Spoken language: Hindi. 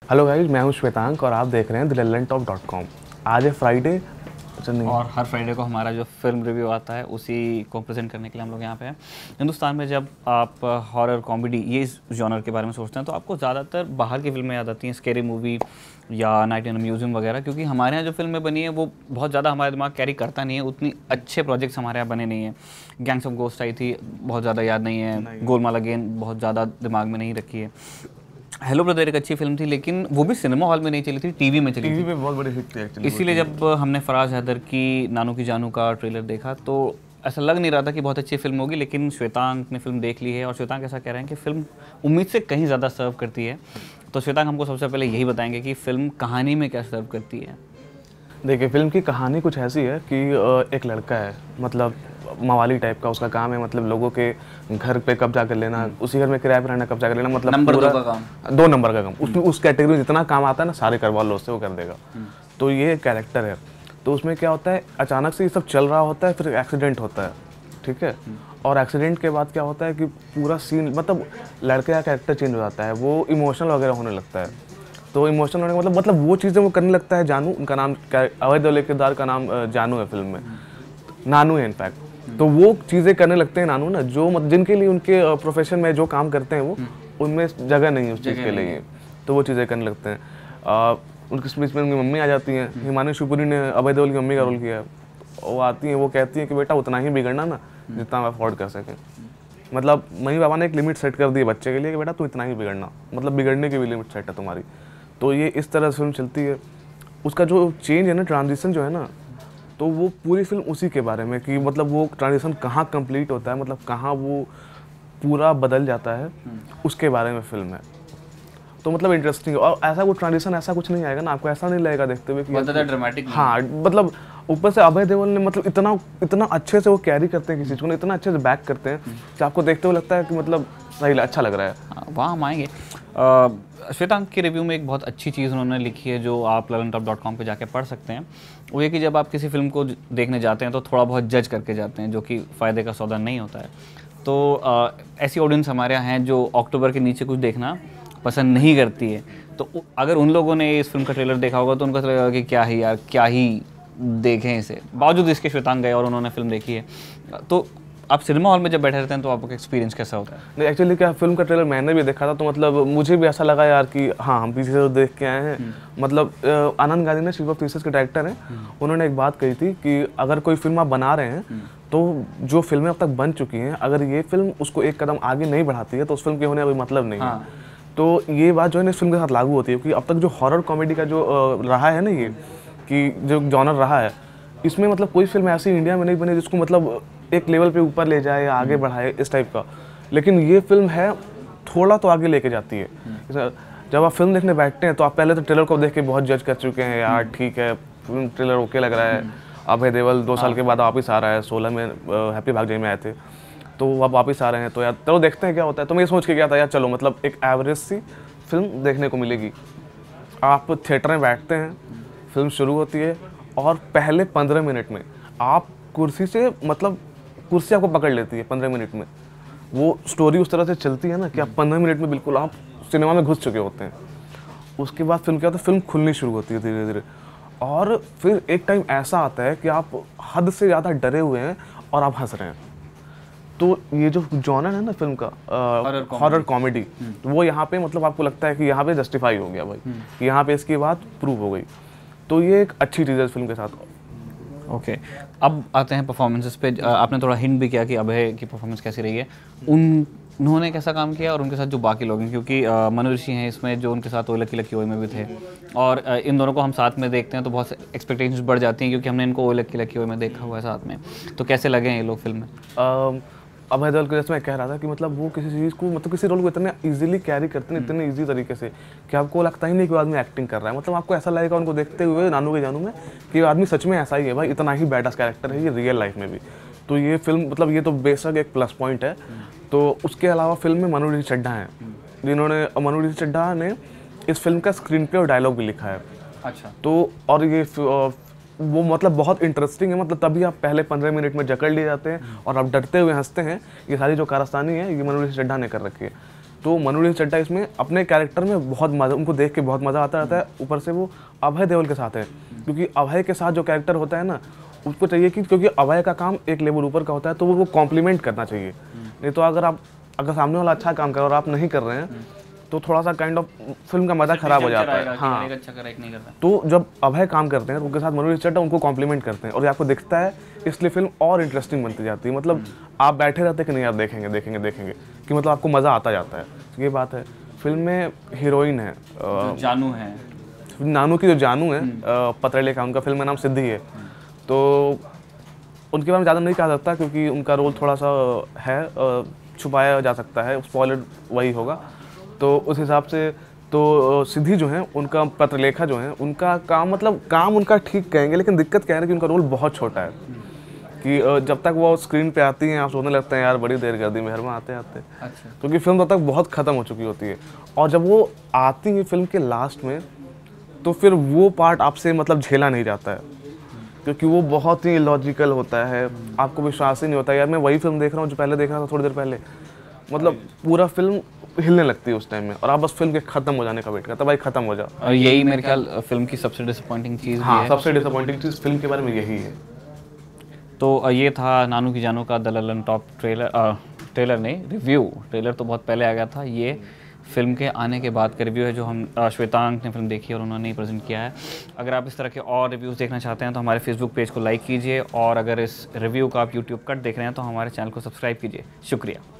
हेलो गाइस, मैं हूं श्वेतांक और आप देख रहे हैं thelalentop.com। आज है फ्राइडे और हर फ्राइडे को हमारा जो फिल्म रिव्यू आता है उसी को प्रेजेंट करने के लिए हम लोग यहाँ पे हैं। हिंदुस्तान में जब आप हॉरर कॉमेडी ये इस जॉनर के बारे में सोचते हैं तो आपको ज़्यादातर बाहर की फिल्में याद आती हैं, स्केरी मूवी या नाइट इन म्यूजियम वगैरह, क्योंकि हमारे यहाँ जो फिल्में बनी है वो बहुत ज़्यादा हमारा दिमाग कैरी करता नहीं है, उतनी अच्छे प्रोजेक्ट्स हमारे यहाँ बने नहीं हैं। गैंग्स ऑफ गोस्ट आई थी, बहुत ज़्यादा याद नहीं है। गोलमाल अगेन बहुत ज़्यादा दिमाग में नहीं रखी है। हेलो ब्रदर एक अच्छी फिल्म थी, लेकिन वो भी सिनेमा हॉल में नहीं चली थी, टीवी में चली थी। टीवी पे बहुत बड़ी हिट थी एक्चुअली। इसीलिए जब हमने फराज हैदर की नानू की जानू का ट्रेलर देखा तो ऐसा लग नहीं रहा था कि बहुत अच्छी फिल्म होगी, लेकिन श्वेतांक ने फिल्म देख ली है और श्वेतांक ऐसा कह रहे हैं कि फिल्म उम्मीद से कहीं ज़्यादा सर्व करती है। तो श्वेतांक हमको सबसे पहले यही बताएंगे कि फिल्म कहानी में क्या सर्व करती है। देखिए, फिल्म की कहानी कुछ ऐसी है कि एक लड़का है, मतलब मवाली टाइप का उसका काम है, मतलब लोगों के घर पे कब्जा कर लेना, उसी घर में किराए पर रहना, कब्जा कर लेना, मतलब नंबर पूरा 2 का काम। 2 नंबर का काम। उसमें उस कैटेगरी में जितना काम आता है ना, सारे करवा लो उससे, वो कर देगा। तो ये कैरेक्टर है। तो उसमें क्या होता है, अचानक से ये सब चल रहा होता है, फिर एक्सीडेंट होता है, ठीक है। और एक्सीडेंट के बाद क्या होता है कि पूरा सीन, मतलब लड़के का कैरेक्टर चेंज हो जाता है, वो इमोशनल वगैरह होने लगता है। तो इमोशनल होने का मतलब वो चीज़ें वो करने लगता है। जानू, उनका नाम अभय देओल के किरदार का नाम जानू है फिल्म में, नानू है इनफैक्ट। तो वो चीज़ें करने लगते हैं नानू ना, जो जिनके लिए उनके प्रोफेशन में जो काम करते हैं वो उनमें जगह नहीं है उस चीज़ के लिए, तो वो चीज़ें करने लगते हैं। उनकी बीच में उनकी मम्मी आ जाती हैं। हिमानी शिवपुरी ने अभय देओल की मम्मी का रोल किया है। वो आती हैं, वो कहती हैं कि बेटा उतना ही बिगड़ना ना जितना हम अफोर्ड कर सकें। मतलब मम्मी पापा ने एक लिमिट सेट कर दी है बच्चे के लिए कि बेटा तू इतना ही बिगड़ना, मतलब बिगड़ने की भी लिमिट सेट है तुम्हारी। तो ये इस तरह से फिल्म चलती है। उसका जो चेंज है ना, ट्रांजिशन जो है ना, तो वो पूरी फिल्म उसी के बारे में कि मतलब वो ट्रांजिशन कहाँ कंप्लीट होता है, मतलब कहाँ वो पूरा बदल जाता है, उसके बारे में फिल्म है। तो मतलब इंटरेस्टिंग। और ऐसा वो ट्रांजिशन ऐसा कुछ नहीं आएगा ना, आपको ऐसा नहीं लगेगा देखते हुए कि बहुत ज़्यादा ड्रामेटिक। हाँ, मतलब ऊपर से अभय देओल ने मतलब इतना अच्छे से वो कैरी करते हैं किसी चीज़ को, इतना अच्छे से बैक करते हैं कि आपको देखते हुए लगता है कि मतलब सही अच्छा लग रहा है। वहाँ हम आएंगे। श्वेतांक के रिव्यू में एक बहुत अच्छी चीज़ उन्होंने लिखी है जो आप lalentop.com पे जाके पढ़ सकते हैं। वो ये कि जब आप किसी फिल्म को देखने जाते हैं तो थोड़ा बहुत जज करके जाते हैं, जो कि फ़ायदे का सौदा नहीं होता है। तो ऐसी ऑडियंस हमारे यहाँ हैं जो अक्टूबर के नीचे कुछ देखना पसंद नहीं करती है। तो अगर उन लोगों ने इस फिल्म का ट्रेलर देखा होगा तो उनको ऐसा लगेगा कि क्या ही यार, क्या ही देखें इसे। बावजूद इसके श्वेतांक गए और उन्होंने फिल्म देखी है। तो आप सिनेमा हॉल में जब बैठे रहते हैं तो आपका एक्सपीरियंस कैसा होता है? नहीं, एक्चुअली क्या, फिल्म का ट्रेलर मैंने भी देखा था, तो मतलब मुझे भी ऐसा लगा यार कि हाँ, हम पीछे से तो देख के आए हैं। मतलब आनंद गांधी ने, चीफ ऑफ पीसेस के डायरेक्टर हैं, उन्होंने एक बात कही थी कि अगर कोई फिल्म आप बना रहे हैं तो जो फिल्में अब तक बन चुकी हैं, अगर ये फिल्म उसको एक कदम आगे नहीं बढ़ाती है तो उस फिल्म के होने का कोई मतलब नहीं है। तो ये बात जो है ना इस फिल्म के साथ लागू होती है, क्योंकि अब तक जो हॉरर कॉमेडी का जो रहा है ना, ये कि जो जॉनर रहा है, इसमें मतलब कोई फिल्म ऐसी इंडिया में नहीं बनी जिसको मतलब एक लेवल पे ऊपर ले जाए या आगे बढ़ाए इस टाइप का। लेकिन ये फिल्म है, थोड़ा तो आगे लेके जाती है। जब आप फिल्म देखने बैठते हैं तो आप पहले तो ट्रेलर को देख के बहुत जज कर चुके हैं, यार ठीक है फिल्म ट्रेलर ओके लग रहा है। अभय देओल 2 साल के बाद वापस आ रहा है, 16 में हैप्पी भाग जाए में आए थे, तो अब वापस आ रहे हैं, तो यार चलो देखते हैं क्या होता है। तो मैं ये सोच के गया था यार चलो मतलब एक एवरेज सी फिल्म देखने को मिलेगी। आप थिएटर में बैठते हैं, फिल्म शुरू होती है और पहले 15 मिनट में आप कुर्सी से, मतलब कुर्सी आपको पकड़ लेती है 15 मिनट में। वो स्टोरी उस तरह से चलती है ना कि आप 15 मिनट में बिल्कुल आप सिनेमा में घुस चुके होते हैं। उसके बाद फिल्म क्या होता है, फिल्म खुलनी शुरू होती है धीरे धीरे, और फिर एक टाइम ऐसा आता है कि आप हद से ज़्यादा डरे हुए हैं और आप हंस रहे हैं। तो ये जो जॉनर है ना फिल्म का, हॉरर कॉमेडी, वो यहाँ पे मतलब आपको लगता है कि यहाँ पे जस्टिफाई हो गया भाई, कि यहाँ पे इसकी बात प्रूव हो गई। तो ये एक अच्छी चीज़ है इस फिल्म के साथ। ओके, अब आते हैं परफॉर्मेंसेस पे। आपने थोड़ा हिंट भी किया कि अभय की परफॉर्मेंस कैसी रही है, उन्होंने कैसा काम किया और उनके साथ जो बाकी लोग हैं, क्योंकि मनु ऋषि हैं इसमें जो उनके साथ ओ लकी लकी ओए में भी थे, और इन दोनों को हम साथ में देखते हैं तो बहुत एक्सपेक्टेशंस बढ़ जाती हैं क्योंकि हमने इनको ओ लकी लकी ओए में देखा हुआ है साथ में। तो कैसे लगे हैं ये लोग फिल्म में? अभय देओल के जैसे मैं कह रहा था कि मतलब वो किसी चीज़ को, मतलब किसी रोल को इतने इजीली कैरी करते हैं, इतने इजी तरीके से कि आपको लगता ही नहीं कि वो आदमी एक्टिंग कर रहा है। मतलब आपको ऐसा लगेगा उनको देखते हुए नानू के जानू में कि आदमी सच में ऐसा ही है भाई, इतना ही बैडास कैरेक्टर है ये रियल लाइफ में भी। तो ये फिल्म मतलब ये तो बेशक एक प्लस पॉइंट है। तो उसके अलावा फिल्म में मनु ऋषि चड्ढा हैं, जिन्होंने, मनु ऋषि चड्ढा ने इस फिल्म का स्क्रीन प्ले और डायलॉग भी लिखा है। अच्छा। तो और ये वो मतलब बहुत इंटरेस्टिंग है, मतलब तभी आप पहले 15 मिनट में जकड़ लिए जाते हैं और आप डरते हुए हंसते हैं। ये सारी जो कारस्तानी है ये मनु ऋषि चड्ढा ने कर रखी है। तो मनोज चड्ढा इसमें अपने कैरेक्टर में बहुत मज़ा, उनको देख के बहुत मज़ा आता रहता है। ऊपर से वो अभय देओल के साथ है, क्योंकि अभय के साथ जो कैरेक्टर होता है ना, उसको चाहिए कि क्योंकि अभय का काम एक लेवल ऊपर का होता है, तो वो कॉम्प्लीमेंट करना चाहिए। नहीं तो अगर सामने वाला अच्छा काम कर और आप नहीं कर रहे हैं तो थोड़ा सा काइंड ऑफ फिल्म का मज़ा खराब हो जाता है। हाँ, अच्छा कर एक नहीं करता। तो जब अभय काम करते हैं तो उनके साथ मनोज चड्ढा उनको कॉम्प्लीमेंट करते हैं और ये आपको दिखता है, इसलिए फिल्म और इंटरेस्टिंग बनती जाती है। मतलब आप बैठे रहते हैं कि नहीं यार देखेंगे देखेंगे देखेंगे, कि मतलब आपको मज़ा आता जाता है। ये बात है। फिल्म में हीरोइन है जानू है, नानू की जो जानू है, पतरलेखा, उनका फिल्म का नाम सिद्धि है। तो उनके बारे में ज़्यादा नहीं कहा सकता क्योंकि उनका रोल थोड़ा सा है, छुपाया जा सकता है, स्पॉइलर वही होगा। तो उस हिसाब से तो सिद्धि जो है, उनका पत्रलेखा जो है, उनका काम मतलब काम उनका ठीक कहेंगे, लेकिन दिक्कत क्या है ना कि उनका रोल बहुत छोटा है। कि जब तक वो स्क्रीन पे आती हैं आप सोचने लगते हैं यार बड़ी देर कर दी मेहर में आते आते। अच्छा। क्योंकि फिल्म तब तक बहुत ख़त्म हो चुकी होती है, और जब वो आती है फिल्म के लास्ट में तो फिर वो पार्ट आपसे मतलब झेला नहीं जाता है, क्योंकि वो बहुत ही लॉजिकल होता है। आपको विश्वास ही नहीं होता यार मैं वही फिल्म देख रहा हूँ जो पहले देख रहा था थोड़ी देर पहले। मतलब पूरा फिल्म हिलने लगती है उस टाइम में, और आप बस फिल्म के खत्म हो जाने का वेट करते, भाई खत्म हो जा। और यही मेरे ख्याल फिल्म की सबसे डिसअपॉइंटिंग चीज़ भी हाँ, है। सबसे डिसअपॉइंटिंग चीज़ फिल्म के बारे में यही है। तो ये था नानू की जानू का द ललन टॉप ट्रेलर नहीं, रिव्यू। ट्रेलर तो बहुत पहले आ गया था, ये फिल्म के आने के बाद का रिव्यू है जो हम श्वेतांक ने फिल्म देखी और उन्होंने ही प्रेजेंट किया है। अगर आप इस तरह के और रिव्यूज़ देखना चाहते हैं तो हमारे फेसबुक पेज को लाइक कीजिए, और अगर इस रिव्यू का आप यूट्यूब कट देख रहे हैं तो हमारे चैनल को सब्सक्राइब कीजिए। शुक्रिया।